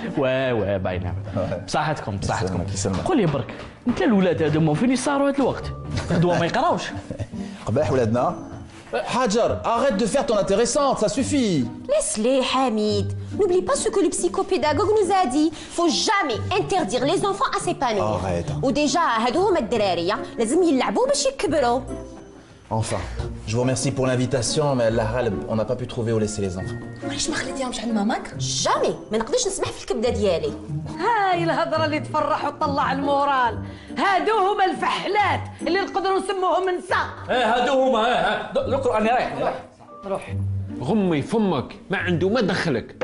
واه باينه. بصحتكم بصحتكم. يسلمك. قول لي برك، انت الاولاد هذوما فين يسهروا هذا الوقت؟ هذوما ما يقراوش. قباح ولادنا. Hajar, arrête de faire ton intéressante, ça suffit. Laisse-les, Hamid. N'oublie pas ce que le psychopédagogue nous a dit. Faut jamais interdire les enfants à s'épanouir. Arrête. Ou déjà, هادوهم الدرارية لازم يلعبوا باش يكبروا. Enfin, je vous remercie pour l'invitation, mais Allah, on n'a pas pu trouver où laisser les enfants. علاش ما خليتيهمش عند ماماك؟ جامي ما نقدرش نسمح في الكبده ديالي. هاي الهضره اللي تفرح وتطلع المورال. هادو هما الفحلات اللي نقدروا نسموهم نساء. هادو هما دوك راني رايح. روح. غمي فمك، ما عنده ما دخلك.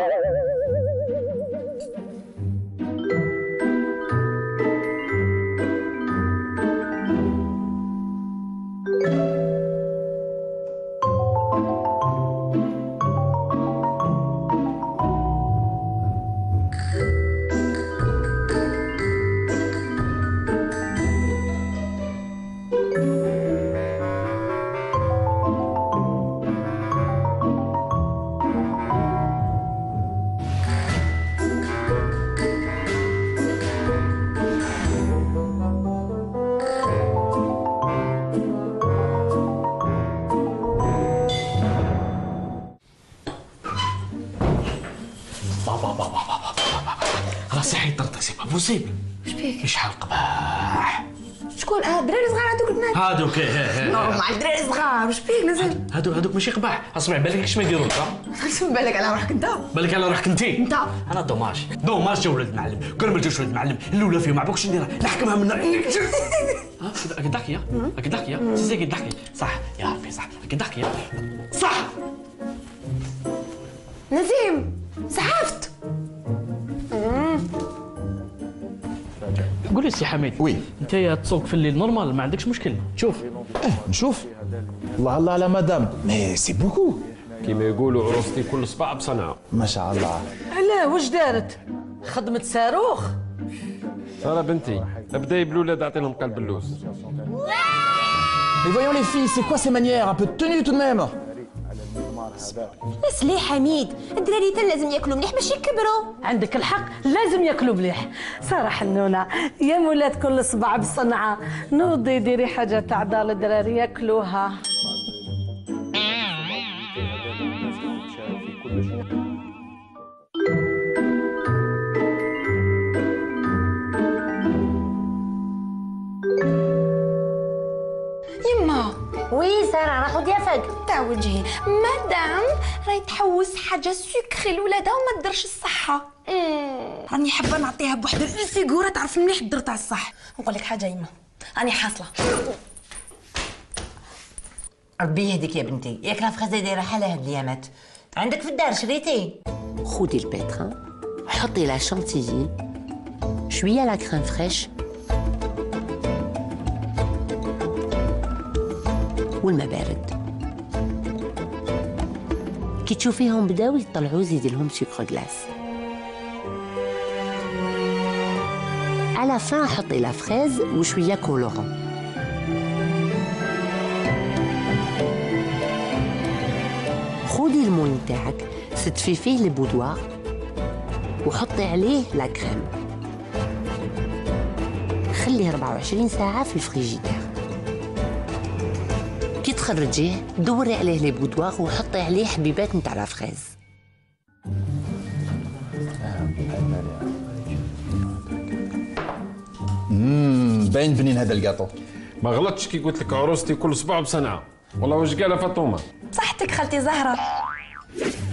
راسي حيطرت سي با بوسيبل. اش بيك؟ شحال قباح. شكون؟ الدراري صغار هذوك البنات. هادوك مع الدراري صغار واش بيك نزل؟ هادوك ماشي قباح. اصبع بالك كيفاش ما يديروا لك. بالك على روحك انت. بالك على روحك انت. انت. انا دوماج جا ولد المعلم. كون ما جاوش ولد المعلم الاولى فيهم ما عرفوش نديرها نحكمها من اكيد ضحكي اكيد ضحكي سيسي اكيد ضحكي صح يا ربي صح اكيد ضحكي صح. نزيم زعفت. قول لي سي حميد. وي. انت يا تسوق في الليل نورمال ما عندكش مشكل. شوف نشوف. الله الله على مدام، مي سي بوكو. كيما يقولوا عروستي كل صباع بصنعه. ما شاء الله. علاه واش دارت؟ خدمت صاروخ؟ ساره بنتي ابداي بالولاد اعطينهم قلب اللوز. Mais voyons les filles, c'est quoi ces manières? Un peu de tenue tout de même. Laisse-les, حميد. الدراري تاع لازم ياكلوا مليح باش يكبروا. عندك الحق لازم ياكلوا مليح. ساره حنونه يا مولات كل صباع بصنعه. نوضي ديري حاجه تاع دار الدراري ياكلوها. يما وي ساره راه خذيها فوق تاع وجهي مادام راهي تحوس حاجه سكري لولادها وما تدرش الصحه. راني حابه نعطيها بواحد الفيغوره تعرف مليح الدر تاع الصح. نقول لك حاجه يما راني حاصله. ربي يهديك يا بنتي، ياك لا فخازه دايره حالها هاد الايامات. عندك في الدار شريتي؟ خذي البيتران، حطي لا شانتيي، شويه لا كريم فريش والماء بارد. كي تشوفيهم بداو يطلعوا زيدي لهم سكر غلاس. على فان حطي لا فريز وشويه كولورون. خذي المول نتاعك ستفي فيه البودوار وحطي عليه لا كريم. خليه 24 ساعه في الفريجيدير. كي تخرجيه دوري عليه لي بودوار وحطي عليه حبيبات نتاع لا فريز. باين بنين هذا الكاطو. ما غلطتش كي قلت لك عروستي كل صباع بصنعه. والله واش قالها فاطمه؟ صحتك خالتي زهره.